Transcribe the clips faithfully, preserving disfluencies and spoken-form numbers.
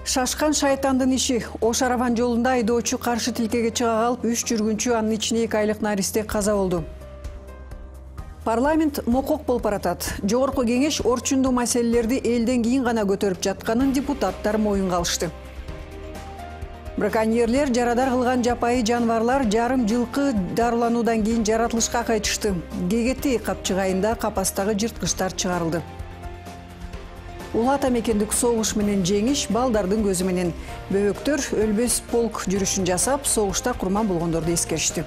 Шашкан шайтандын иши. Ош Араван жолунда айдоочу каршы тилкеге чыга калып, үч жүргүнчү анын ичине эки айлык наристе каза болду. Парламент мокок болуп баратат. Жогорку кеңеш орчундуу маселелерди элден кийин гана көтөрүп жатканын депутаттар моюнга алышты. Браконьерлер жарадар кылган жапайы жаныбарлар жарым жылкы дарылануудан кийин жаратылышка кайтышты. Гегети капчыгайында капастагы жырткычтар чыгарылды. Улата мекендик согуш менен жеңиш балдардын көзү менен. Бөбөктөр өлбөс полк жүрүшүн жасап, согушта курман болгондорду эскеришти.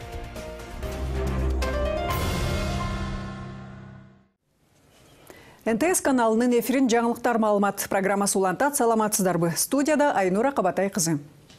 эн тэ эс каналынын эфирин жаңылыктар маалымат программасы улантат. Саламатсыздарбы? Студияда Айнура Кабатай кызы.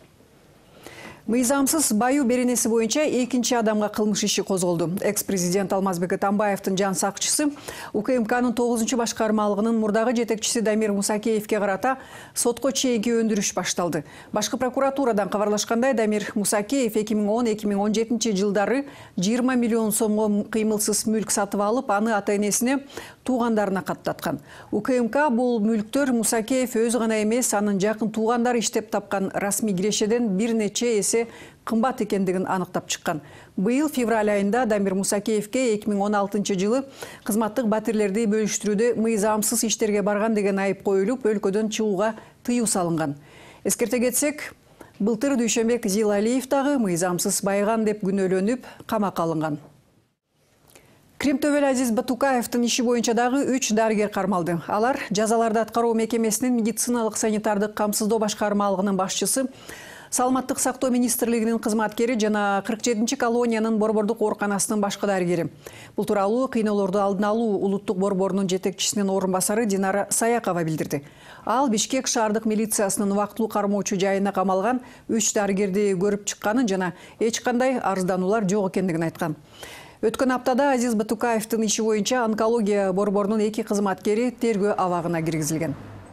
Мыйзамсыз баю беренеси боюнча экинчи адамга кылмыш иши козголду. Экс-президент Алмазбек Атамбаевдин жан сакчысы у ка эм канын тогузунчу башкармалыгынын мурдагы жетекчиси Дамир Мусакеевке карата сотко чейинки өндүрүш башталды. Башкы прокуратурадан кабарлашкандай, Дамир Мусакеев эки миң он эки миң он жетинчи жылдары жыйырма миллион сомго кыймылсыз мүлк сатып алып, аны ата-энесине, туугандарына каттаткан. у ка эм ка бул мүлктөр Мусакеев өзү гана эмес, анын жакын туугандары иштеп тапкан расмий кирешеден бир нече эсе кымбат экендигин аныктап чыккан. Быйыл февраль айында Дамир Мусакеевке эки миң он алтынчы жылы кызматтык батирлерди бөлүштүрүүдө мыйзамсыз иштерге барган деген айып коюлуп, өлкөдөн чыгууга тыюу салынган. Эскерте кетсек, былтыр Дүйшөнбек Зилалиев дагы мыйзамсыз байган деп күнөөлөнүп, камакка алынган. Кримтөбөл Азиз Батукаевдин иши боюнча дагы үч дарыгер кармалды. Алар жазаларды аткаруу мекемесинин медициналык санитардык камсыздоо башкармалыгынын башчысы, Саламаттык сактоо министрлигинин кызматкери жана кырк жетинчи колониянын борбордук ооруканасынын башкы дарыгери. Бул тууралуу кыйноолорду алдын алуу улуттук борборунун жетекчисинин орун басары Динара Саякова билдирди. Ал Бишкек шаардык милициясынын убактылуу кармоочу жайына камалган үч дарыгерди көрүп чыкканын жана эч кандай арыздануулар жок экендигин айткан. Өткөн аптада Азиз Батукаевдин иши боюнча онкология борборунун эки кызматкери тергөө абагына киргизилген.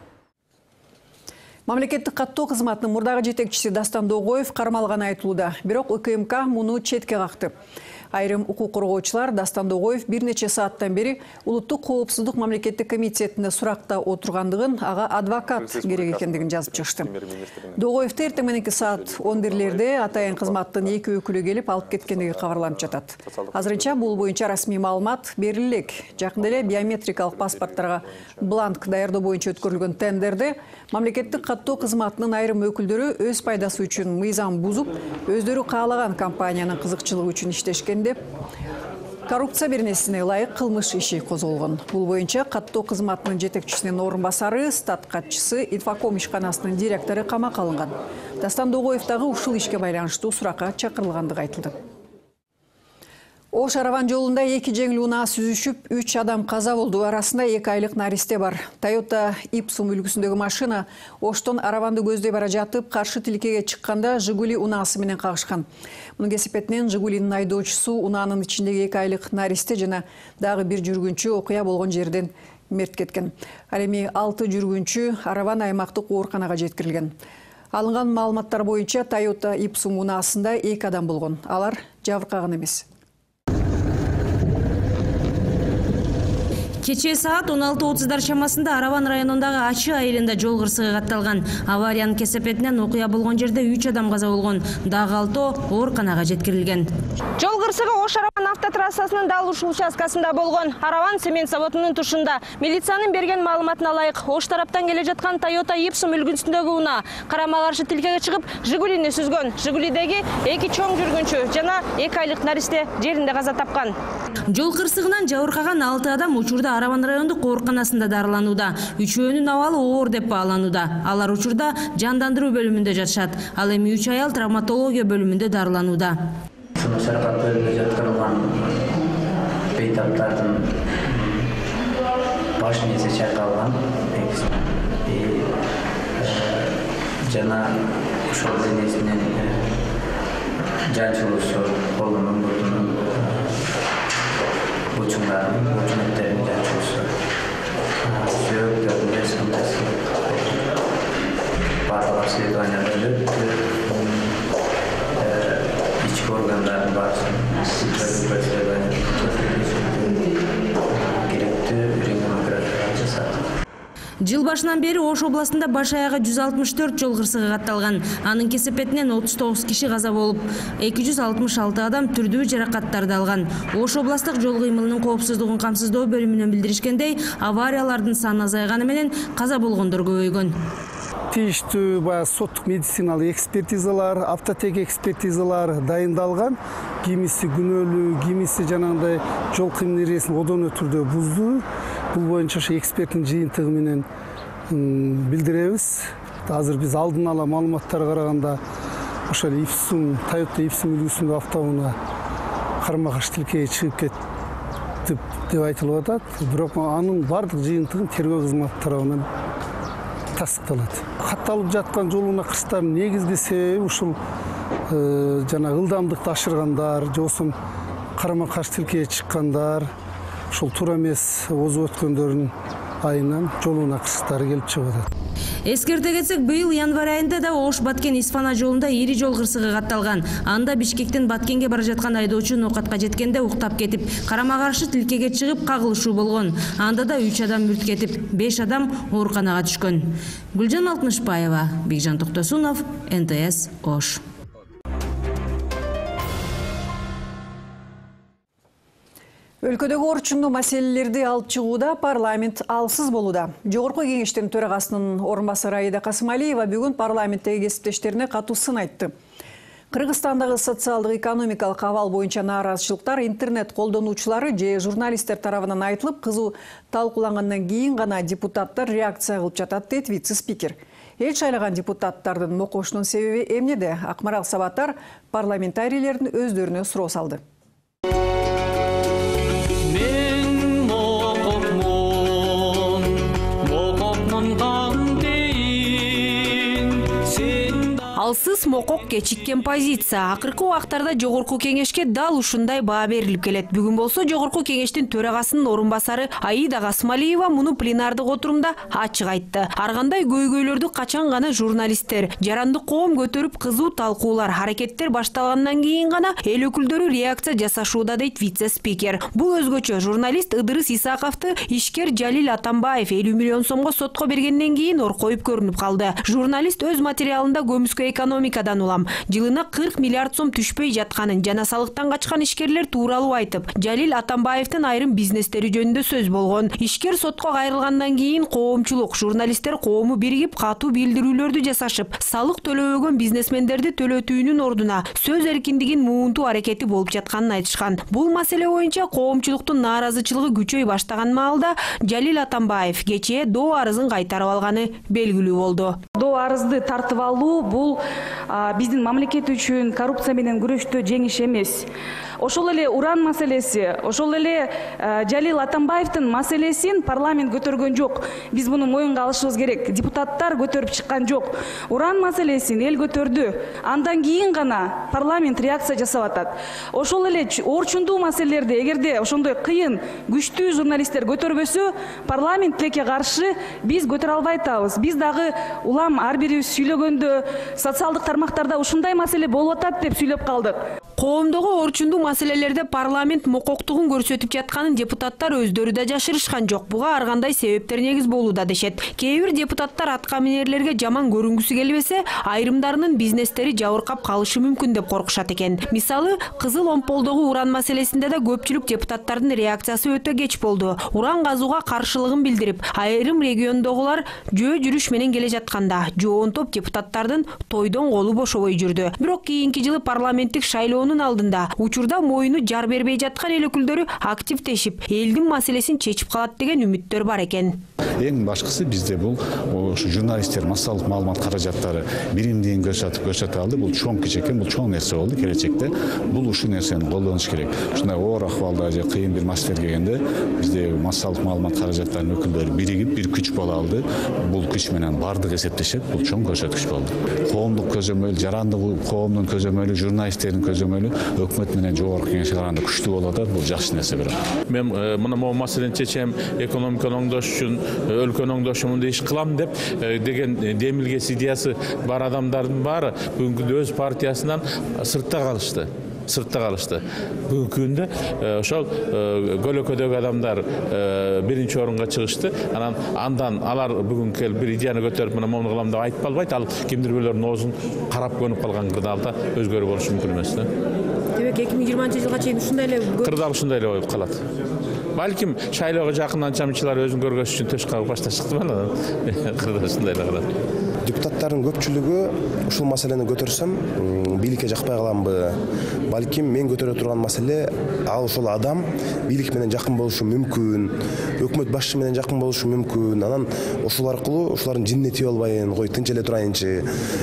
Мамлекеттик каттоо кызматынын мурдагы жетекчиси Дастан Догоев кармалганы айтылууда. Бирок у ка эм ка муну четке какты. Айрым укук коргоочулар Дастан Догоев бир нече сааттан бери улуттук коопсуздук мамлекеттик комитетине суракта отургандыгын, ага адвокат керек экендигин жазып чыгышты. Догоевди эртең мененки саат он бирлерде атайын кызматтын эки өкүлү келип алып кеткендиги кабарланып жатат. Азырынча бул боюнча расмий маалымат бериле элек. Жакында эле биометрикалык паспорттарга бланк даярдоо боюнча өткөрүлгөн тендерде мамлекеттик каттоо кызматынын айрым өкүлдөрү өз пайдасы үчүн мыйзам бузуп, өздөрү каалаган компаниянын кызыкчылыгы үчүн иштешкен деп коррупция беренесине ылайык кылмыш иши козголгон. Бул боюнча каттоо кызматынын жетекчисинин орун басары, стат катчысы, инфоком ишканасынын директору камакка алынган. Дастан Догоев дагы ушул ишке байланыштуу суракка чакырылгандыгы айтылды. Ош Араван жолунда эки жеңил унаа сүзүшүп, үч адам каза болду. Арасында эки айлык наристе бар. Toyota Ipsum үлгүсүндөгү машина Оштон Араванды көздөй бара жатып, каршы тилкеге чыкканда Жигули унаасы менен кагышкан. Мунун кесепетинен Жигулинин айдоочусу унаанын ичиндеги эки айлык наристе жана дагы бир жүргүнчү окуя болгон жерден мерт кеткен. Ал эми алты жүргүнчү Араван аймактык ооруканага жеткирилген. Алынган маалыматтар боюнча Toyota Ipsum унаасында эки адам болгон. Алар жабыркаган эмес. Кечээ саат он алты отуздар чамасында Араван районундагы Ачы айылында жол кырсыгы катталган. Авариянын кесепетинен окуя болгон жерде үч адам каза болгон, дагы алтоо ооруканага жеткирилген. Жол кырсыгы Ош Араван автотрассасынын дал ушул участкасында болгон. Араван цемент заводунун тушунда. Милициянын берген маалыматына ылайык, Ош тараптан келе жаткан Toyota Ipsum үлгүсүндөгү унаа карама каршы тилкеге чыгып, Жигулини сүзгөн. Жигулидеги эки чоң жүргүнчү жана эки айлык наристе жеринде каза тапкан. Жол кырсыгынан жабыркаган алты адам учурда Араван райондук ооруканасында дарыланууда. Үчөөнүн абалы оор деп бааланууда. Алар учурда жандандыруу бөлүмүндө жатышат. Ал эми үч аял травматология бөлүмүндө дарыланууда. Жаракат бөлүнүп жаткан бейтаптардын баш мээси чайкалган. Жана ошол денесинен жан чыгуусу колунун бутунун бучуңдарын, бучунектерин жан чыгуусу сүйөктөрүн эсимдеси барлык обследование өтүп, ички органдардын баарысын керектүү рентген операциялар жасалды. Жыл башынан бери Ош областында баш аягы жүз алтымыш төрт жол кырсыгы катталган. Анын кесепетинен отуз тогуз киши каза болуп, эки жүз алтымыш алты адам түрдүү жаракаттарды алган. Ош областык жол кыймылынын коопсуздугун камсыздоо бөлүмүнөн билдиришкендей, авариялардын саны азайганы менен каза болгондор көбөйгөн. Тийиштүү баягы соттук медициналык экспертизалар, автотек экспертизалар дайындалган. Кимиси күнөөлүү, кимиси жанагындай жол кыймыл эрежесин одоно түрдө бузду. Бул боюнча ошо эксперттин жыйынтыгы менен билдиребиз. Азыр биз алдын ала маалыматтарга караганда ошо Ипсум, Toyota Ипсум үлгүсүндө автоунаа карама-каршы тилкеге чыгып кетти деп айтылып атат. Бирок анын бардык жыйынтыгын тергөө кызматы тарабынан тастыкталат. Катталып жаткан жол унакырсыктардын негизги себеби ушул жана ылдамдыкты ашыргандар, же болбосо карама-каршы тилкеге чыккандар, ушул туура эмес озуп өткөндөрдүн айынан жол унакырсыктары келип чыгып атат. Эскерте кетсек, быйыл январь айында да Ош Баткен Исфана жолунда ири жол кырсыгы катталган. Анда Бишкектен Баткенге бара жаткан айдоочу ноокатка жеткенде уктап кетип, карама-каршы тилкеге чыгып кагылышуу болгон. Анда да үч адам мүрт кетип, беш адам ооруканага түшкөн. Гүлжан Алтынышбаева, Бекжан Токтосунов, эн тэ эс Ош. Өлкөдөгү орчундуу маселелерди алып чыгууда парламент алсыз болууда. Жогорку кеңештин төрагасынын орун басары Аида Касымалиева бүгүн парламенттеги кесиптештерине катуу сын айтты. Кыргызстандагы социалдык экономикалык абал боюнча нааразычылыктар интернет колдонуучулары же журналисттер тарабынан айтылып, кызуу талкуулангандан кийин гана депутаттар реакция кылып жатат, дейт вице-спикер. Эл шайлаган депутаттардын мокошунун себеби эмнеде? Акмарал Сабаттар парламентарийлердин өздөрүнө суроо салды. Алсыз мокок кечиккен позиция. Акыркы убактарда жогорку кеңешке дал ушундай баа берилип келет. Бүгүн болсо жогорку кеңештин төрагасынын орун басары Аида Касымалиева муну пленардык отурумда ачык айтты. Ар кандай көйгөйлөрдү качан гана журналисттер, жарандык коом көтөрүп кызуу талкуулар, аракеттер башталгандан кийин гана эл өкүлдөрү реакция жасашууда, дейт вице-спикер. Бул өзгөчө. Журналист Ыдырыс Исаковду ишкер Жалил Атамбаев элүү миллион сомго сотко бергенден кийин оркоюп көрүнүп калды. Журналист өз материалында көмүскө экономикадан улам жылына кырк миллиард сом түшпөй жатканын жана салыктан качкан ишкерлер тууралуу айтып, Жалил Атамбаевдин айрым бизнестери жөнүндө сөз болгон. Ишкер сотко кайрылгандан кийин коомчулук, журналисттер коому биригип катуу билдирүүлөрдү жасашып, салык төлөбөгөн бизнесмендерди төлөтүүнүн ордуна сөз эркиндигин муунтуу аракети болуп жатканын айтышкан. Бул маселе боюнча коомчулуктун нааразычылыгы күчөй баштаган маалда Жалил Атамбаев кечээ доо арызын кайтарып алганы белгилүү болду. Доо арызды тартып алуу бул биздин мамлекет үчүн коррупция менен күрөштө жеңиш эмес. Ошол эле уран маселеси, ошол эле Жалил Атамбаевдин маселесин парламент көтөргөн жок. Биз муну моюнга алышыбыз керек. Депутаттар көтөрүп чыккан жок. Уран маселесин эл көтөрдү. Андан кийин гана парламент реакция жасап атат. Ошол эле орчундуу маселелерди эгерде ошондой кыйын, күчтүү журналисттер көтөрбөсө, парламент тилекке каршы биз көтөрө албай атабыз. Биз дагы улам ар бирибиз сүйлөгөндө социалдык тармактарда ушундай маселе болуп атат деп сүйлөп калдык. Коомдогу орчундуу маселелерде парламент мококтугун көрсөтүп жатканын депутаттар өздөрү да жашырышкан жок. Буга ар кандай себептер негиз болууда, дешет. Кээ бир депутаттар атка минерлерге жаман көрүнгүсү келбесе, айрымдарынын бизнестери жабыркап калышы мүмкүн деп коркушат экен. Мисалы, Кызыл Омполдогу уран маселесинде да көпчүлүк депутаттардын реакциясы өтө кеч болду. Уран казууга каршылыгын билдирип, айрым региондогулар жөө жүрүш менен келе жатканда, жоон топ депутаттардын тойдон колу бошобой жүрдү. Бирок кийинки жылы парламенттик шайлоонун алдында учурда моюну жар бербей жаткан эл өкүлдөрү активдешип, элдин маселесин чечип калат деген үмүттөр бар экен. Эң башкысы бизде бул ушу журналисттер массалык маалымат каражаттары биримдигин көрсөтүп көрсөтө алды. Бул чоң кичекен, бул чоң нерсе болду. Келечекте бул ушул нерсени колдонуш керек. Ушундай оор акыбалда же кыйын бир маселелер келгенде бизде массалык маалымат каражаттарынын өкүлдөрү биригип бир күч боло алды. Бул күч менен бардык эсептешет. Бул чоң көрсөткүч болду. Коомдук көзөмөл, жарандык коомдун көзөмөлү, журналисттердин көзөмөлү өкмөт менен жогорку кеңешке караганда күчтүү болуп атат. Бул жакшы нерсе бирок. Мен мына могу маселени чечем, экономиканы оңдош үчүн, өлкөнү оңдошумунда иш кылам деп деген демилгес идеясы бар адамдардын баары бүгүнкү өз партиясынан сыртта калышты. сыртта калышты. Бүгүнкү күндө ошол көлөкөдөгү адамдар биринчи орунга чыгышты. Анан андан алар бүгүнкү бир идеяны көтөрүп мына мону кылам деп айтып албайт. Ал кимдир бирөөлөрдүн оозун карап көнүп калган кырдаалда өзгөрүү болушу мүмкүн эмес да. Демек эки миң жыйырманчы жылга чейин ушундай эле кырдаал ушундай эле болуп калат. Балким шайлоого жакындан чамчылар өзүн көргөзүш үчүн төш кагып башта чыкты анан кырдаал ушундай эле калат. Депутаттардын көпчүлүгү ушул маселени көтөрсөм, бийликке жакпай каламбы? Балким мен көтөрө турган маселе ал ошол адам бийлик менен жакын болушу мүмкүн, өкмөт башчы менен жакын болушу мүмкүн. Анан ошол аркылуу ошолордун жинине тийип албайын, кой тынч эле турайынчы.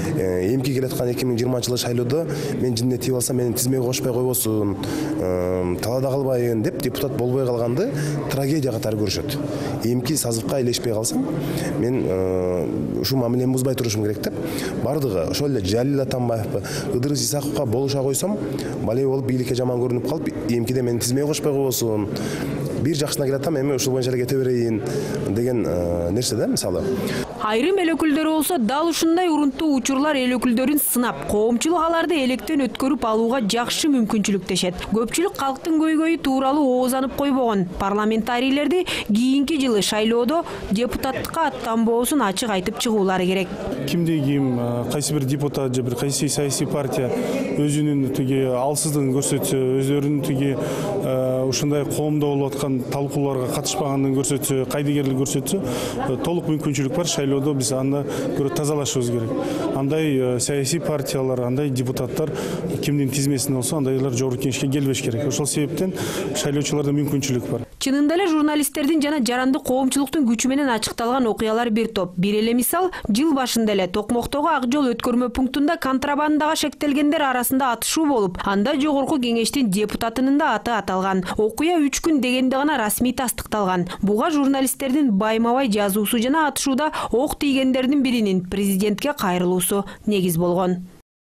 Эмки келаткан эки миң жыйырманчы жылы шайлоодо мен жинине тийип алсам, менин тизмеге кошпой койбосун, талаада калбайын деп депутат болбой калганды трагедия катары көрүшөт. Эмки сазывка илешпей калсам, мен ушул мамилени бузбай турушум керек деп, бардыгы ошол эле Жалил Атамбаевпы, Ыдырыс Исаковго болуша койсом, бале болуп бийликке жаман көрүнүп калып, эмкиде менин тизмеге кошпой койбосун. Бир жакшысына келатам, эми ушул боюнча эле кете берейин деген нерсе да, мисалы. Айрым эл өкүлдөрү болсо дал ушундай урунттуу учурлар эл өкүлдөрүн сынап, коомчулук аларды электен өткөрүп алууга жакшы мүмкүнчүлүктешет. Көпчүлүк калктын көйгөйү тууралуу оозанып койбогон парламентарийлерди кийинки жылы шайлоодо депутаттыкка аттанбоосун ачык айтып чыгуулары керек. Кимде ким, кайсы бир депутат же бир кайсы саясий партия өзүнүн тиги алсыздыгын көрсөтсө, өздөрүнүн тиги ушундай коомдо болуп аткан талкууларга катышпагандыгын көрсөтсө, кайдыгерлик көрсөтсө, толук мүмкүнчүлүк бар. Шайлоодо биз анда көрө тазалашыбыз керек. Андай саясий партиялар, андай депутаттар кимдин тизмесинде болсо, андайлар жогорку кеңешке келбеш керек. Ошол себептен шайлоочуларда мүмкүнчүлүк бар. Чынында эле журналисттердин жана жаранды коомчулуктун күчү менен ачыкталган окуялар бир топ. Бир эле мисал, жыл башында эле Токмоктогу ак жол өткөрмө пунктунда контрабандага шектелгендер арасында атышуу болуп, анда жогорку кеңештин депутатынын да аты аталган. Окуя үч күн дегенде гана расмий тастыкталган. Буга журналисттердин байма-бай жазуусу жана атышууда ок тийгендердин биринин президентке кайрылуусу негиз болгон.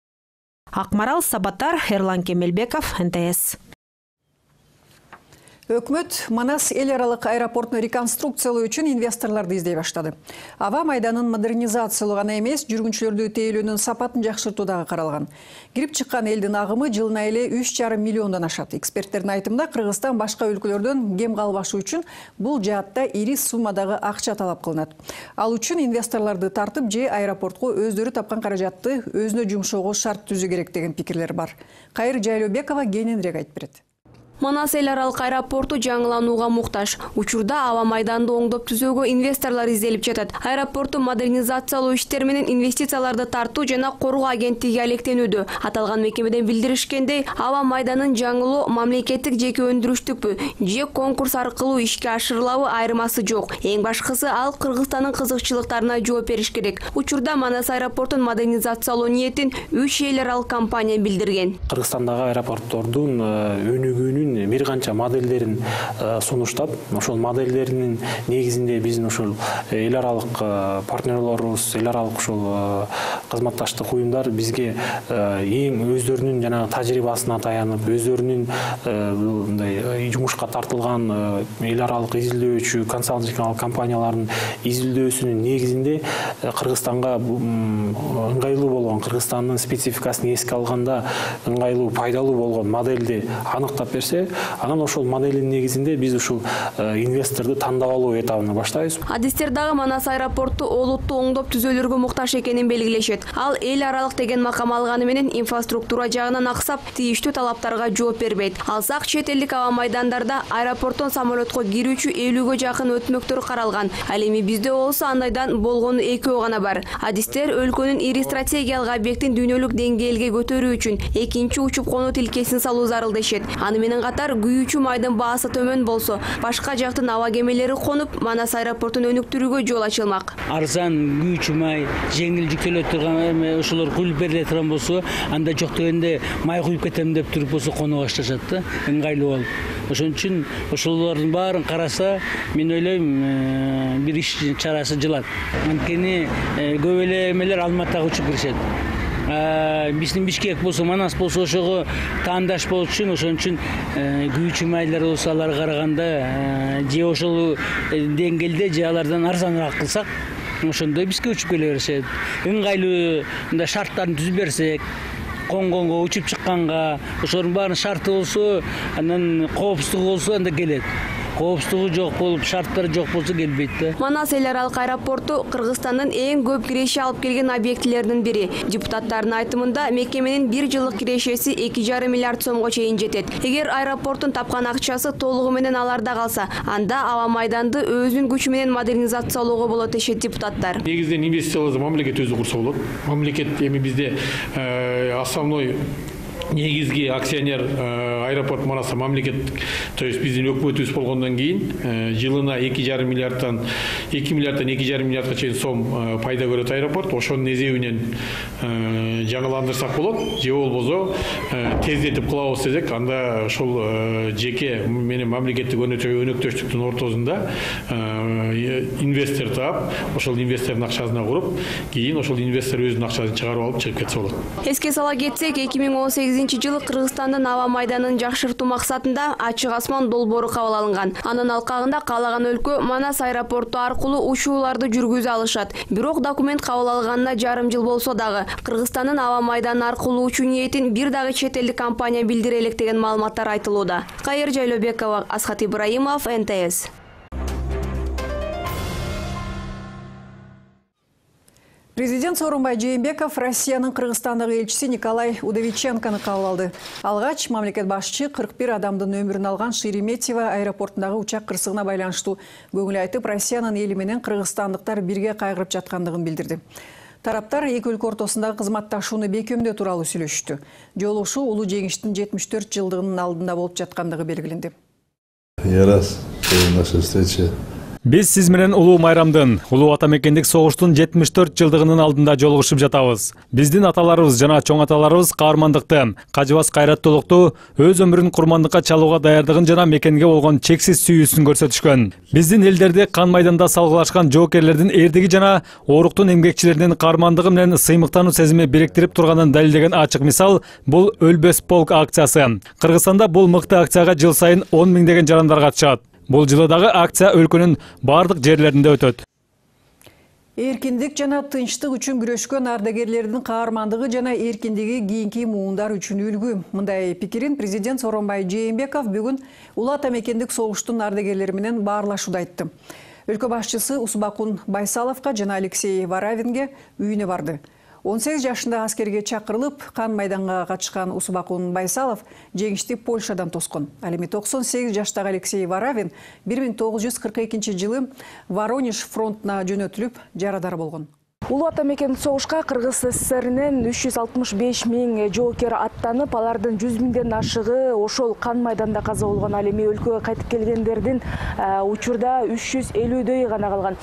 Акмарал Сабатар, Эрлан Кемелбеков, эн тэ эс. Өкмөт Манас эл аралык аэропортун реконструкциялоо үчүн инвесторлорду издей баштады. Аба майданын модернизациялоо гана эмес, жүргүнчүлөрдү тейлөөнүн сапатын жакшыртуу дагы каралган. Кирип чыккан элдин агымы жылына эле үч жарым миллиондон ашат. Эксперттердин айтымында, Кыргызстан башка өлкөлөрдөн кем калбашы үчүн бул жаатта ири суммадагы акча талап кылынат. Ал үчүн инвесторлорду тартып же аэропортко өздөрү тапкан каражатты өзүнө жумшоого шарт түзүү керек деген пикирлер бар. Кайыр Жайлообекова кененирээк айтып берет. Манас эл аралык аэропорту жаңыланууга муктаж. Учурда аба майданды оңдоп түзөөгө инвесторлор изделип жатат. Аэропортту модернизациялоо иштери менен инвестицияларды тартуу жана коргоо агенттиги алектенүүдө. Аталган мекемеден билдиришкендей, аба майданын жаңылоо мамлекеттик жеке өндүрүштүкпү же конкурс аркылуу ишке ашырылабы айырмасы жок. Эң башкысы ал Кыргызстандын кызыкчылыктарына жооп бериш керек. Учурда Манас аэропортун модернизациялоо ниетин үч эл аралык компания билдирген. Кыргызстандагы аэропорттордун өнүгүүнүн бир канча моделдерин сунуштап, ошол моделдеринин негизинде биздин ошол эл аралык партнерлорубуз, эл аралык ошол кызматташтык уюмдар бизге эң өздөрүнүн жана тажрыйбасына таянып, өздөрүнүн мындай жумушка тартылган эл аралык изилдөөчү консалтинг компаниялардын изилдөөсүнүн негизинде Кыргызстанга ыңгайлуу болгон, Кыргызстандын спецификасын эске алганда ыңгайлуу, пайдалуу болгон модельди аныктап берсе, анан ошол моделдин негизинде биз ушул инвесторду тандап алуу этабына баштайбыз. Адистер дагы Манас аэропорту олуттуу оңдоп түзөөлөргө муктаж экенин белгилешет. Ал эл аралык деген макам алганы менен инфраструктура жагынан аксап, тийиштүү талаптарга жооп бербейт. Алсак, чет элдик аба майдандарда аэропорттон самолетко кирүүчү элүүгө жакын өтмөктөр каралган. Ал эми бизде болсо андайдан болгону экөө гана бар. Адистер өлкөнүн ири стратегиялык объектин дүйнөлүк деңгээлге көтөрүү үчүн экинчи учуп конуу тилкесин салуу зарыл дешет. Аны менен катар күйүүчү майдын баасы төмөн болсо, башка жактын аба кемелери конуп, Манас аэропортун өнүктүрүүгө жол ачылмак. Арзан күйүүчү май, жеңил жүктөлө турган ошолор куюлуп бериле турган болсо, анда жок дегенде май куюп кетем деп туруп болсо конуп башташат да, ыңгайлуу болуп. Ошон үчүн ошолордун баарын караса, мен ойлойм, бир иш чарасы жылат. Анткени көп эле эмелер Алматыга учуп киришет. Биздин Бишкек болсо, Манас болсо ошого таандаш болуш үчүн, ошон үчүн күйүүчү майлар болсо аларга караганда же ошол деңгээлде же алардан арзаныраак кылсак, ошондой бизге учуп келе беришет. Ыңгайлуу мындай шарттарын түзүп берсек, конгонго, учуп чыкканга, ошонун баарын шарты болсо, анан коопсуздугу болсо анда келет. Коопсуздугу жок болуп, шарттары жок болсо келбейт да. Манас эл аралык аэропорту Кыргызстандын эң көп киреше алып келген объектилердин бири. Депутаттардын айтымында мекеменин бир жылдык кирешеси эки жарым миллиард сомго чейин жетет. Эгер аэропорттун тапкан акчасы толугу менен аларда калса, анда аба майданды өзүнүн күчү менен модернизациялоого болот дешет депутаттар. Негизинен инвестицияларды мамлекет өзү курса болот. Мамлекет эми бизде основной негизги акционер аэропорт Манаса мамлекет, то есть биздин өкмөтүбүз болгондон кийин жылына эки жарым миллиардтан эки миллиардтан эки жарым миллиардга чейин сом пайда көрөт аэропорт. Ошонун эсебинен жаңыландырсак болот. Же болбосо тездетип кылабыз десек, анда ошол жеке менен мамлекеттик өнөктөштүктүн ортосунда инвестор таап, ошол инвестордун акчасына куруп, кийин ошол инвестор өзүнүн акчасын чыгарып алып чыгып кетсе болот. Эске сала кетсек, эки миң он сегизинчи жылы Кыргызстандын аба майданын жакшыртуу максатында ачык асман долбоору кабыл алынган. Анын алкагында каалаган өлкө Манас аэропорту аркылуу учууларды жүргүзө алышат. Бирок документ кабыл алганына жарым жыл болсо дагы Кыргызстандын аба майданы аркылуу учуу ниетин бир дагы чет элдик компания билдире элек деген маалыматтар айтылууда. Кайыр Жайлообекова, Асхат Ибраимов, эн тэ эс. Президент Сооронбай Жээнбеков Россиянын Кыргызстандагы элчиси Николай Удовиченкону кабыл алды. Алгач мамлекет башчы кырк бир адамдын өмүрүн алган Шереметьево аэропортундагы учак кырсыгына байланыштуу көңүл айтып, Россиянын эли менен кыргызстандыктар бирге кайгырып жаткандыгын билдирди. Тараптар эки өлкө ортосундагы кызматташууну бекемдөө тууралуу сүйлөшүштү. Жолугушуу улуу жеңиштин жетимиш төрт жылдыгынын алдында болуп жаткандыгы белгиленди. Я раз наша встреча. Биз сиз менен улуу майрамдын, улуу ата мекендик согуштун жетимиш төрт жылдыгынын алдында жолугушуп жатабыз. Биздин аталарыбыз жана чоң аталарыбыз каармандыкты, кажыбас кайраттуулукту, өз өмүрүн курмандыкка чалууга даярдыгын жана мекенге болгон чексиз сүйүүсүн көрсөтүшкөн. Биздин элдерди кан майданда салгылашкан жоокерлердин эрдиги жана оруктун эмгекчилеринин каармандыгы менен сыймыктануу сезими бириктирип турганын далилдеген ачык мисал бул Өлбөс полк акциясы. Кыргызстанда бул мыкты акцияга жыл сайын он миңдеген жарандар катышат. Бул жылдагы акция өлкөнүн бардык жерлеринде өтөт. Эркиндик жана тынчтык үчүн күрөшкөн ардагерлердин каармандыгы жана эркиндиги кийинки муундар үчүн үлгү. Мындай пикирин президент Сооронбай Жээнбеков бүгүн улуу ата мекендик согуштун ардагерлери менен баарлашууда айтты. Өлкө башчысы Усубакун Байсаловго жана Алексей Варавинге үйүнө барды. он сегиз жашында аскерге чакырылып, кан майданга катышкан Усубакун Байсалов жеңишти Польшадан тоскон. Ал эми токсон сегиз жаштагы Алексей Варавин бир миң тогуз жүз кырк экинчи жылы Воронеж фронтуна жөнөтүлүп, жарадар болгон. Улуу ата мекендик согушка Кыргыз СССРинен үч жүз алтымыш беш миң жоокер аттанып, алардын жүз миңден ашыгы ошол кан майданда каза болгон. Ал эми өлкөгө кайтып келгендердин учурда үч жүз элүүдөй гана калган.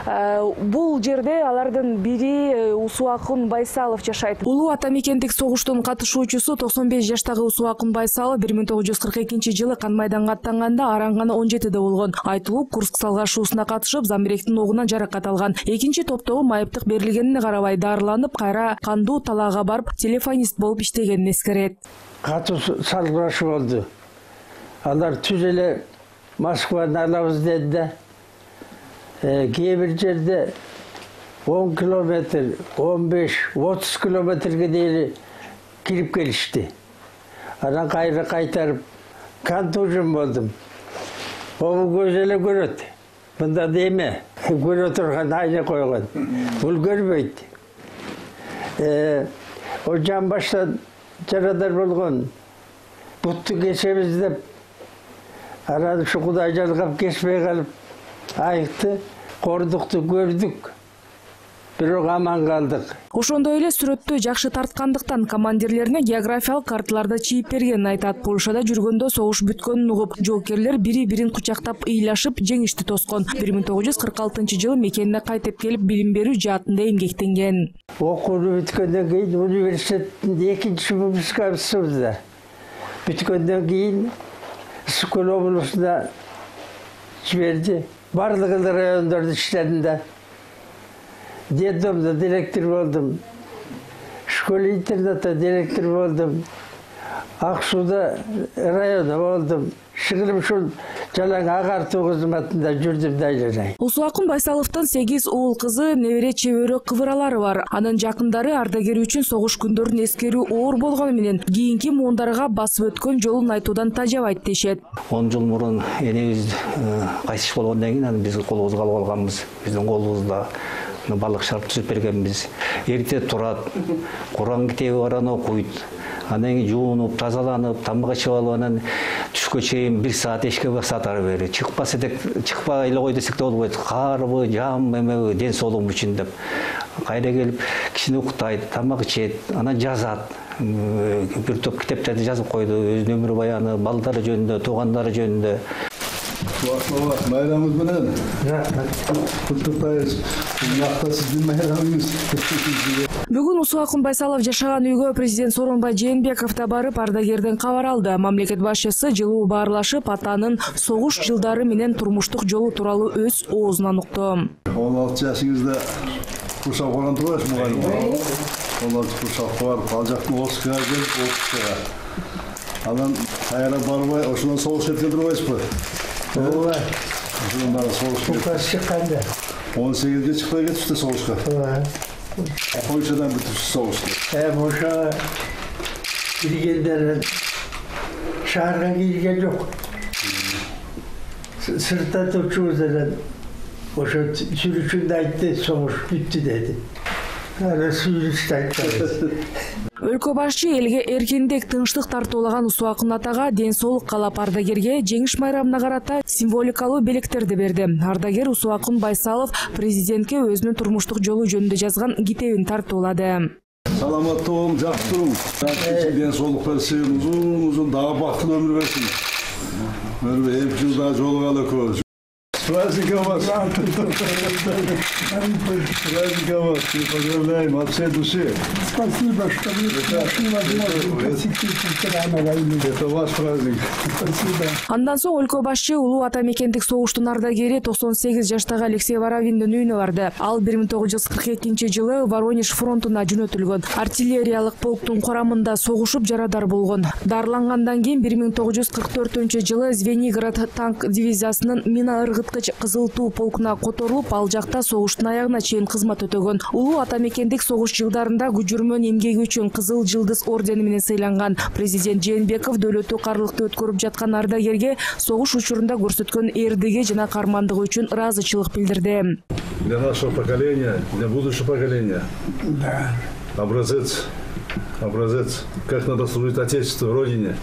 Бул жерде алардын бири Усубакун Байсалов жашайт. Улуу ата мекендик согуштун катышуучусу токсон беш жаштагы Усубакун Байсалов бир миң тогуз жүз кырк экинчи жылы кан майданга аттанганда араң гана он жетиде болгон. Айтылып, Курск салгашуусуна катышып, Замиректин огунан жаракат алган. Экинчи топтогу майыптык берилгенине карабай дарыланып, кайра кандуу талаага барып, телефонист болуп иштегенин эскерет. Катуу салгылашуу болду. Алар түз эле Москваны алабыз деди да. Кээ бир жерде он километр, он беш, отуз километрге дейин кирип келишти. Анан кайра кайтарып контужен болдум. Обу көз эле көрөт. Мында деме, көрө турган айна койгон. Бул көрбөйт. О жан баштан жарадар болгон. Бутту кесебиз деп, анан ушу Кудай жалгап кеспей калып, айыкты, кордукту көрдүк. Бирок аман калдык. Ошондой эле сүрөттү жакшы тарткандыктан командирлерине географиялык карталарды чийип бергенин айтат. Польшада жүргөндө согуш бүткөнүн угуп, жоокерлер бири-бирин кучактап ыйлашып жеңишти тоскон. бир миң тогуз жүз кырк алтынчы жылы мекенине кайтып келип билим берүү жаатында эмгектенген. Окууну бүткөндөн кийин университеттин экинчи выпускабызда. Бүткөндөн кийин Скол облусуна жиберди. Барлык райондордо иштедим да. Детдомда директор болдум. Школа-интернатта директор болдум. Аксуда району болдум. Шыгырым ушул жалаң агартуу кызматында жүрдүм да эле. Усуакун Байсаловдун сегиз уул кызы, небере чебөрө кыбыралары бар. Анын жакындары ардагер үчүн согуш күндөрүн эскерүү оор болгону менен кийинки муундарга басып өткөн жолун айтуудан тажабайт дешет. он жыл мурун энебиз кайтыш болгондон кийин аны биз колубузга алып алганбыз. Биздин колубузда балык шарп түзүп бергенбиз. Эрте турат, Куран китеби бар аны окуйт. Анан кийин жуунуп, тазаланып, тамак ичип алып, анан түшкө чейин бир саат эшикке басат ары бери. Чыкпаса дек, чыкпай эле кой десек да болбойт. Карбы, жам, эме ден соолугум үчүн деп. Кайра келип, кишини уктайт, тамак ичет, анан жазат. Бир топ китептерди жазып койду, өзүнүн өмүр баяны, балдары жөнүндө, туугандары жөнүндө. Бак, майрамыңыз менен. Куттуктайбыз. Мактаа сиздин майрамыңыз. Бүгүн Усуакун Байсалов жашаган үйгө президент Сооронбай Жээнбеков да барып, ардагерден кабар алды. Мамлекет башчысы жылуу баарлашып, атанын согуш жылдары менен турмуштук жолу тууралуу өз оозунан укту. он алты жашыңызда курсак болгон турбайсыз мугалим? он алты курсак барып, ал жактан Омскага келип окушуга. Анан кайра барбай, ошондон согуш кеткен турбайсызбы? Ооба. Ошондон бара согуш кеткен. Чыкканда. он сегизге чыкпай кетипсиз согушка. Ооба. Койчадан бүтүпсүз согушты. Эми ошо киргендер шаарга кирген жок. Сыртта турчубуз эле ошо сүрүшүндө айтты, согуш бүттү деди. Аны сүрүштү айтты. Өлкө башчы элге эркиндик, тынчтык тартуулаган Усуакун атага ден соолук каалап, ардагерге жеңиш майрамына карата символикалуу белектерди берди. Ардагер Усуакун Байсалов президентке өзүнүн турмуштук жолу жөнүндө жазган китебин тартуулады. Саламат болуң, жакшы туруң. Ден соолук берсин, узун-узун дагы бактылуу өмүр берсин. Мөрбө эми жылда жолугалы көп. С праздником вас! С праздником вас! Поздравляем от всей души. Спасибо, что вы нашли возможность посетить ветерана войны. Это ваш праздник. Спасибо. Андан соң өлкө башчы улуу ата мекендик согуштун ардагери токсон сегиз жаштагы Алексей Воровиндин үйүнө барды. Ал бир миң тогуз жүз кырк экинчи жылы Воронеж фронтуна жөнөтүлгөн. Артиллериялык полктун курамында согушуп жарадар болгон. Дарылангандан кийин бир миң тогуз жүз кырк төртүнчү жылы Звенигород танк дивизиясынын мина ыргыткыч кызыл туу полкуна которулуп, ал жакта согуштун аягына чейин кызмат өтөгөн. Улуу ата мекендик согуш жылдарында күжүрмөн эмгеги үчүн Кызыл жылдыз ордени менен сыйланган. Президент Жээнбеков дөөлөттүк карлыкты өткөрүп жаткан ардагерге согуш учурунда көрсөткөн эрдиги жана кармандыгы үчүн ыраазычылык билдирди. Для нашего поколения, для будущего поколения. Да. Образец, образец, как надо служить Отечеству, Родине.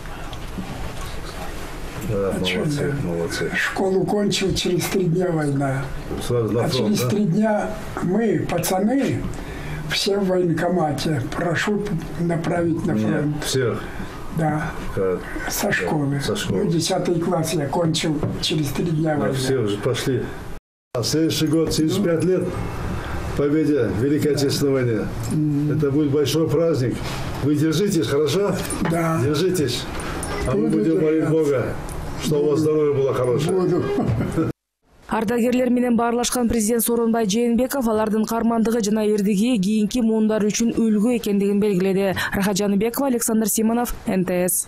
Да, молодцы, молодцы. Школу кончил, через три дня война. Сразу на а фронт, через да? три дня мы, пацаны, все в военкомате. Прошу направить на фронт. Нет, всех. Да. Как? Со школы. Со школы. Ну, десятый класс я кончил, через три дня Да, война. все уже пошли. А в следующий год, через пять лет, победе в Великой Отечественной войне. Mm. Это будет большой праздник. Вы держитесь, хорошо? Да. Держитесь. А мы Буду будем молить Бога, что у вас здоровье было хорошее. Буду. Ардагерлер менен баарлашкан президент Сооронбай Жээнбеков алардын кармандыгы жана эрдиги кийинки муундар үчүн үлгү экендигин белгиледи. Рахат Жаныбекова, Александр Симонов, Н Т С.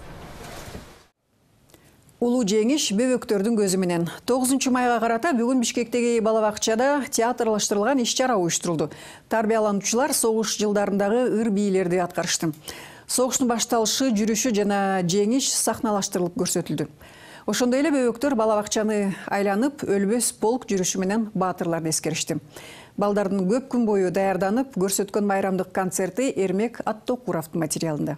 Улуу жеңиш бөбөктөрдүн көзү менен. тогузунчу майга карата бүгүн Бишкектеги бала бакчада театрлаштырылган иш-чара уюштурулду. Тарбиялануучулар согуш жылдарындагы ыр бийлерди аткарышты. Согуштун башталышы, жүрүшү жана жеңиш сахналаштырылып көрсөтүлдү. Ошондой эле бөбөктөр бала бакчаны айланып, өлбөс полк жүрүшү менен баатырларды эскеришти. Балдардын көп күн бою даярданып көрсөткөн майрамдык концерти Эрмек Аттокуровдун материалында.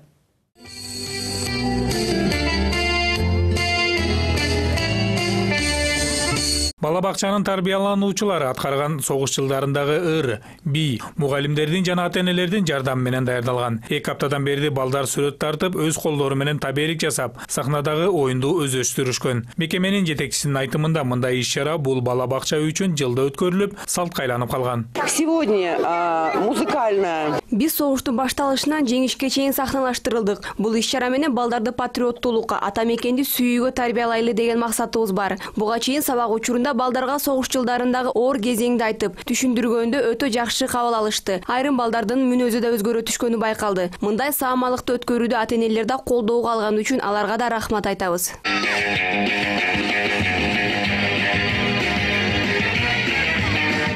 Бала бакчанын тарбиялануучулары аткарган согуш жылдарындагы ыр, би, мугалимдердин жана ата-энелердин жардамы менен даярдалган. Эки аптадан бери балдар сүрөт тартып, өз колдору менен табелик жасап, сахнадагы оюнду өздөштүрүшкөн. Мекеменин жетекчисинин айтымында мындай иш-чара бул бала бакча үчүн жылда өткөрүлүп, салтка айланып калган. Сегодня а, музыкальная. Биз согуштун башталышынан жеңишке чейин сахналаштырылдык. Бул иш-чара менен балдарды патриоттуулукка, ата мекенди сүйүүгө тарбиялайлы деген максатыбыз бар. Буга чейин сабак учурунда балдарга согуш жылдарындагы оор кезеңди айтып, түшүндүргөндө өтө жакшы кабыл алышты. Айрым балдардын мүнөзү да өзгөрө түшкөнү байкалды. Мындай саамалыкты өткөрүүдө ата-энелер да колдоого алган үчүн аларга да рахмат айтабыз.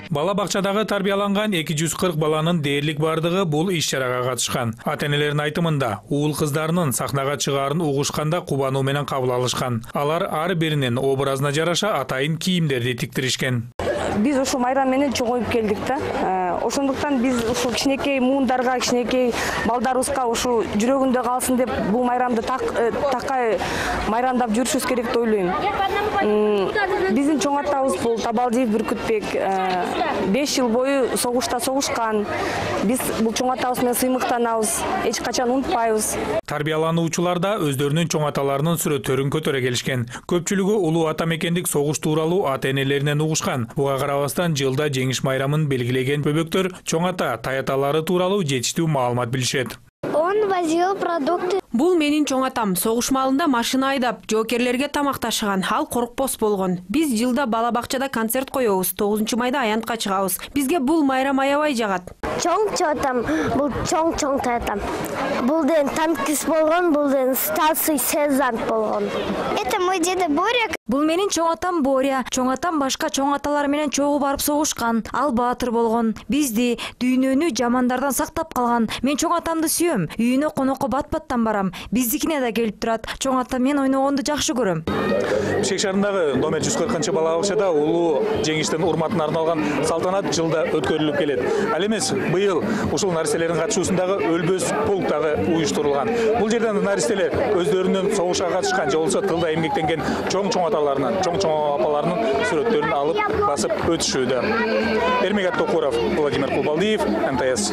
Бала бакчадагы тарбияланган эки жүз кырк баланын дээрлик бардыгы бул иш-чарага катышкан. Ата-энелердин айтымында, уул кыздарынын сахнага чыгаарын угушканда кубануу менен кабыл алышкан. Алар ар биринин образына жараша атайын кийимдерди тиктиришкен. Биз ушул майрам менен чоңоюп келдик да. Ошондуктан биз ушул кичинекей муундарга, кичинекей балдарыбызга ушул жүрөгүндө калсын деп бул майрамды такай майрамдап жүрүшүбүз керек деп ойлойм. Биздин чоң атабыз бул Табалдиев Бүркүтбек беш жыл бою согушта согушкан. Биз бул чоң атабыз менен сыймыктанабыз, эч качан унутпайбыз. Тарбиялануучулар да өздөрүнүн чоң аталарынын сүрөттөрүн көтөрө келишкен. Көпчүлүгү улуу ата мекендик согуш тууралуу ата-энелеринен угушкан. Буга карабастан жылда жеңиш майрамын белгилеген бөбөктөр чоң ата, таяталары тууралуу жетиштүү маалымат билишет. Он возил продукты. Бул менин чоң атам. Согуш маалында машина айдап, жоокерлерге тамак ташыган. Ал коркпос болгон. Биз жылда бала бакчада концерт коебуз. тогузунчу майда аянтка чыгабыз. Бизге бул майрам аябай жагат. Чоң чоңатам, бул чоң-чоң таятам. Бул ден танкист болгон, бул ден старший сержант болгон. Это мой деда Боря. Бул менин чоң атам Боря. Чоң атам башка чоң аталар менен чогуу барып согушкан. Ал баатыр болгон. Бизди, дүйнөнү жамандардан сактап калган. Мен чоң атамды сүйөм. Үйүнө конокко бат-баттан барам. Биздикине да келип турат. Чоң ата мен ойногонду жакшы көрөм. Бишкек шаарындагы номер жүз кыркынчы бала бакчада улуу жеңиштин урматына арналган салтанат жылда өткөрүлүп келет. Ал эмес, быйыл ушул наристелердин катышуусундагы өлбөс полк дагы уюштурулган. Бул жерден наристелер өздөрүнүн согушка катышкан же болбосо тылда эмгектенген чоң-чоң аталарынан, чоң-чоң апаларынын сүрөттөрүн алып басып өтүшүүдө. Эрмегат Токуров, Владимир Кубалдиев, эн тэ эс.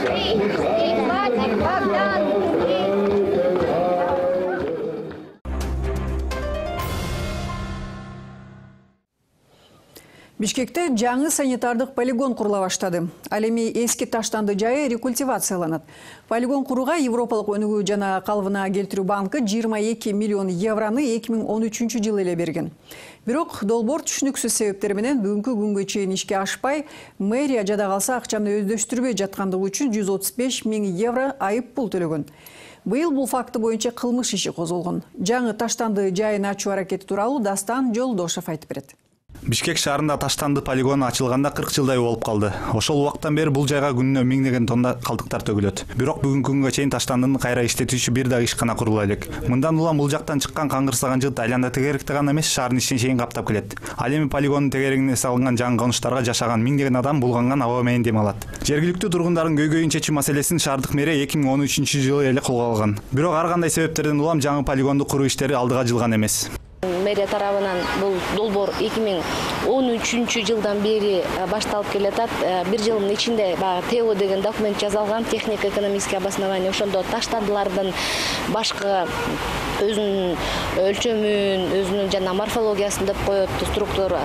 Бишкекте жаңы санитардык полигон курула баштады. Ал эми эски таштанды жайы рекультивацияланат. Полигон курууга Европалык өнүгүү жана калыбына келтирүү банкы жыйырма эки миллион евроны эки миң он үчүнчү жылы эле берген. Бирок долбоор түшүнүксүз себептер менен бүгүнкү күнгө чейин ишке ашпай, мэрия жада калса акчаны өздөштүрбөй жаткандыгы үчүн жүз отуз беш миң евро айып пул төлөгөн. Быйыл бул факты боюнча кылмыш иши козголгон. Жаңы таштанды жайын ачуу аракети тууралуу Дастан Жолдошов айтып берет. Бишкек шаарында таштанды полигону ачылганда кырк жылдай болуп калды. Ошол убакыттан бери бул жайга күнүнө миңдеген тонна калдыктар төгүлөт. Бирок бүгүнкү күнгө чейин таштандыны кайра иштетүүчү бир дагы ишкана курула элек. Мындан улам бул жактан чыккан каңгырсаган жыт айланда тегеректи гана эмес, шаардын ичин чейин каптап келет. Ал эми полигондун тегерегине салынган жаңы конуштарга жашаган миңдеген адам булганган аба менен дем алат. Жергиликтүү тургундардын көйгөйүн чечүү маселесин шаардык мэрия эки миң он үчүнчү жылы эле колго алган. Бирок ар кандай себептерден улам жаңы полигонду куруу иштери алдыга жылган эмес. Мэрия тарабынан бул долбоор эки миң он үчүнчү жылдан бери башталып келатат. Бир жылдын ичинде баягы ТЭО деген документ жазалган, технико-экономическое обоснование. Ошондо таштандылардын башкы өзүнүн өлчөмүн, өзүнүн жана морфологиясын деп коет, структура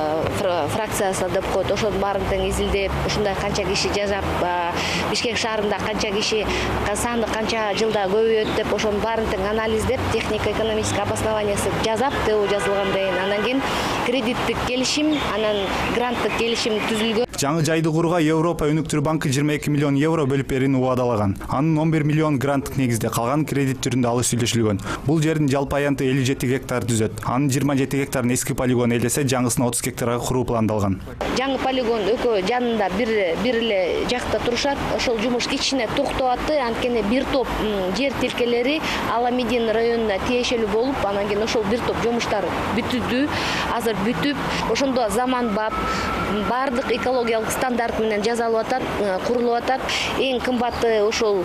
фракциясы деп коет. Ошонун баарын тең изилдеп, ушундай канча киши жашап, Бишкек шаарында канча киши саны канча жылда көбөйөт деп, ошонун баарын тең анализдеп, технико-экономическое обоснованиясы жазап, ТЭО жазылгандан кийин анан кийин кредиттик келишим, анан гранттык келишим түзүлгөн. Жаңы жайды курууга Европа өнүктүрүү банкы жыйырма эки миллион евро бөлүп берүүнү убадалаган. Анын он бир миллион гранттык негизде, калган кредит түрүндө алыш сүйлөшүлгөн. Бул жердин жалпы аянты элүү жети гектар түзөт. Анын жыйырма жети гектарын эски полигон ээлесе, жаңысын отуз гектарга куруу пландалган. Жаңы полигон экөө жанында бир бир эле жакта турушат. Ошол жумуш кичине токтоп атты. Анткени бир топ жер тилкелери Аламедин районуна тиешелүү болуп, анан кийин ошол бир топ жумуштар бүтүдү. Азыр бүтүп, ошондо заманбап бардык экологиялык стандарт менен жасалып атат, курулуп атат. Эң кымбаты ошол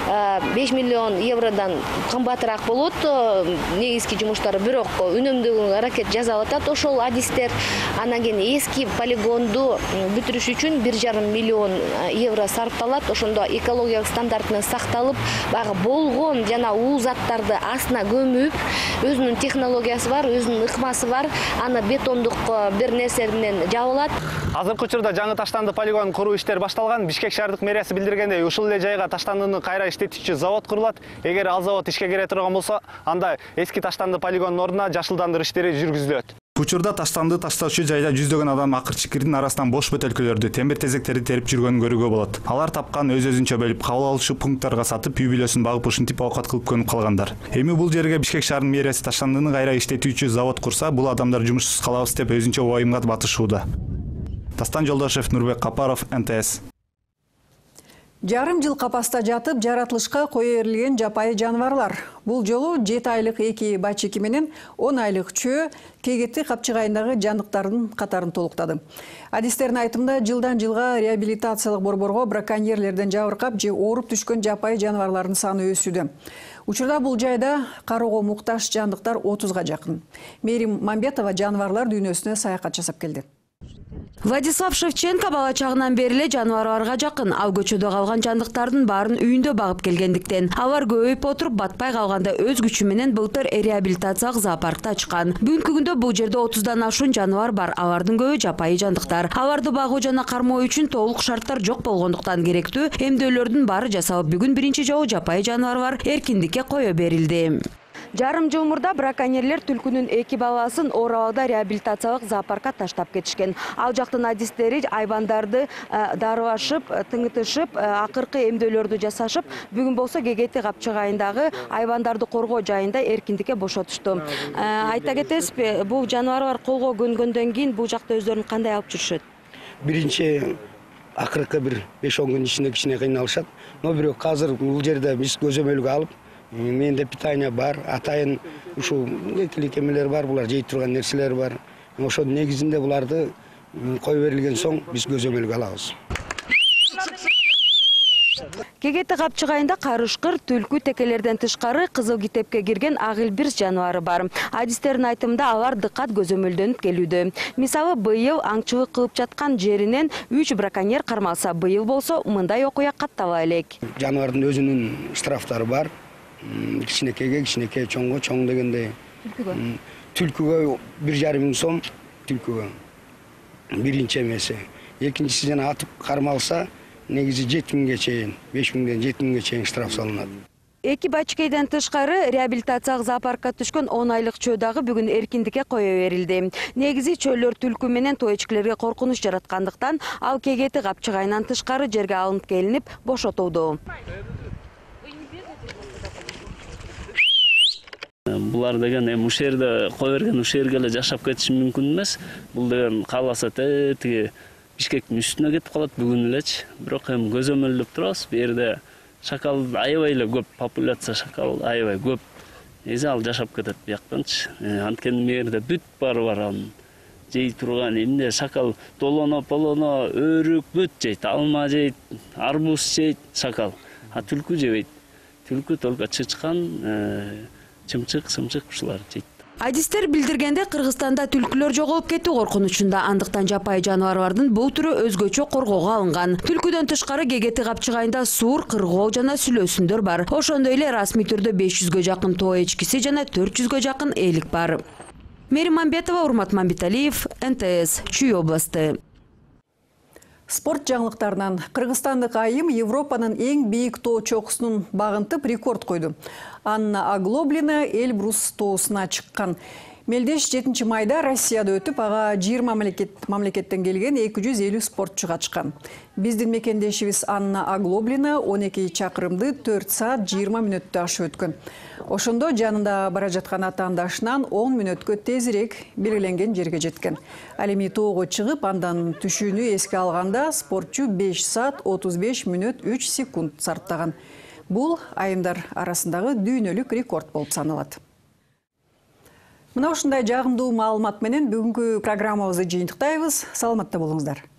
беш миллион евродан кымбатыраак болот негизги жумуштары, бирок үнөмдөгөнгө аракет жасалып атат ошол адистер. Анан кийин эски полигонду бүтүрүш үчүн бир жарым миллион евро сарпталат. Ошондо экологиялык стандарт менен сакталып, баягы болгон жана уу заттарды астына көмүп, өзүнүн технологиясы бар, өзүнүн ыкмасы бар. Аны бетондук бир нерсе менен жабылат. Азыркы учурда жаңы таштанды полигон куруу иштери башталган. Бишкек шаардык мэриясы билдиргендей, ушул эле жайга таштандыны кайра иштетүүчү завод курулат. Эгер ал завод ишке кире турган болсо, анда эски таштанды полигондун ордуна жашылдандыруу иштери жүргүзүлөт. Учурда таштанды таштаучу жайда жүздөгөн адам акырчы-кирдин арасынан бош бөтөлкөлөрдү, темир тезектерди терип жүргөнүн көрүүгө болот. Алар тапкан өз-өзүнчө бөлүп, кабыл алуучу пункттарга сатып, үй бүлөсүн багып ушинтип оокат кылып көнүп калгандар. Эми бул жерге Бишкек шаарынын мэриясы таштандыны кайра иштетүүчү завод курса, бул адамдар жумушсуз калабыз деп өзүнчө уайымга батышууда. Дастан Жолдошев, Нурбек Капаров, эн тэ эс. Жарым жыл капаста жатып, жаратылышка кое берилген жапайы жаныбарлар. Бул жолу жети айлык эки бачеки менен он айлык чөө Кегети капчыгайындагы жандыктардын катарын толуктады. Адистердин айтымында жылдан жылга реабилитациялык борборго браконьерлерден жабыркап же ооруп түшкөн жапайы жаныбарлардын саны өсүүдө. Учурда бул жайда кароого муктаж жандыктар отузга жакын. Мерим Мамбетова жаныбарлар дүйнөсүнө саякат жасап келди. Владислав Шевченко бала чагынан бери жаныбарларга жакын. Ал көчөдө калган жандыктардын баарын үйүндө багып келгендиктен, алар көбөйүп отуруп батпай калганда өз күчү менен былтыр реабилитациялык зоопаркта ачкан. Бүгүнкү күндө бул жерде отуздан ашуун жаныбар бар. Алардын көбү жапайы жандыктар. Аларды багуу жана кармоо үчүн толук шарттар жок болгондуктан керектүү эмдөөлөрдүн баары жасалып, бүгүн биринчи жолу жапайы жаныбарлар эркиндикке кое берилди. Жарым жыл мурда браконьерлер түлкүнүн эки баласын Оралда реабилитациялык зоопаркка таштап кетишкен. Ал жактын адистери айбандарды дарылашып, тыңытышып, акыркы эмдөөлөрдү жасашып, бүгүн болсо Кегети капчыгайындагы айбандарды коргоо жайында эркиндикке бошотушту. Айта кетесизби, бул жаныбарлар колго көнгөндөн кийин бул жакта өздөрүн кандай алып жүрүшөт? Биринчи акыркы бир беш он күн ичинде кичине кыйналышат. Но бирок азыр бул жерде биз көзөмөлгө алып, менде питание бар, атайын ушул экилик эмелер бар, булар жей турган нерселер бар. Ошо негизинде буларды кое берилген соң биз көзөмөлгө алабыз. Кегети капчыгайында карышкыр, түлкү, текелерден тышкары кызыл китепке кирген агыл бир жаныбары бар. Адистердин айтымында алар дыкат көзөмөлдөнүп келүүдө. Мисалы, быйыл аңчылык кылып жаткан жеринен үч браконьер кармалса, быйыл болсо мындай окуя каттала элек. Жаныбардын өзүнүн штрафтары бар. Кичинекейге, кичинекей, чоңго, чоң дегендей. Түлкүгө бир жарым миң сом, түлкүгө биринчи эмеси. Экинчиси жана атып кармалса, негизи жети миңге чейин, беш миңден жети миңге чейин штраф салынат. Эки бачкейден тышкары реабилитациялык зоопаркка түшкөн он айлык чөө дагы бүгүн эркиндикке кое берилди. Негизи чөөлөр түлкү менен тоечкилерге коркунуч жараткандыктан ал Кегети капчыгайынан тышкары жерге алынып келинип бошотулду. Булар деген эми ушул жерде кое берген ушул жерге эле жашап кетиши мүмкүн эмес. Бул деген кааласа тиги Бишкектин үстүнө кетип калат бүгүн элечи. Бирок эми көзөмөлдөп турабыз. Бу жерде шакал аябай эле көп, популяция шакал аябай көп. Негизи ал жашап кетет бияктанчы. Анткени бу жерде бүт баары бар анын. Жей турган эмне шакал долоно, полоно, өрүк бүт жейт, алма жейт, арбуз жейт шакал. А түлкү жебейт. Түлкү только чычкан, чымчык, сымчык ушулар жейт. Адистер билдиргенде Кыргызстанда түлкүлөр жоголуп кетүү коркунучунда, андыктан жапайы жаныбарлардын бул түрү өзгөчө коргоого алынган. Түлкүдөн тышкары Кегети капчыгайында суур, кыргоол жана сүлөөсүндөр бар. Ошондой эле расмий түрдө беш жүзгө жакын тоо эчкиси жана төрт жүзгө жакын элик бар. Мерим Мамбетова, Урмат Мамбеталиев, эн тэ эс, Чүй областы. Спорт жаңылыктарынан Кыргызстандык айым Европанын эң бийик тоо чокусунун багынтып рекорд койду. Анна Оглоблина Эльбрус тоосуна чыккан. Мелдеш жетинчи майда Россияда өтүп, ага жыйырма мамлекеттен келген эки жүз элүү спортчу катышкан. Биздин мекендешибиз Анна Оглоблина он эки чакырымды төрт саат жыйырма мүнөттө ашып өткөн. Ошондо жанында бара жаткан атаандашынан он мүнөткө тезирээк белгиленген жерге жеткен. Ал эми тоого чыгып, андан түшүүнү эске алганда спортчу беш саат отуз беш мүнөт үч секунд сарптаган. Бул айымдар арасындагы дүйнөлүк рекорд болуп саналат. Мына ушундай жагымдуу маалымат менен бүгүнкү программабызды жыйынтыктайбыз. Саламатта болуңуздар.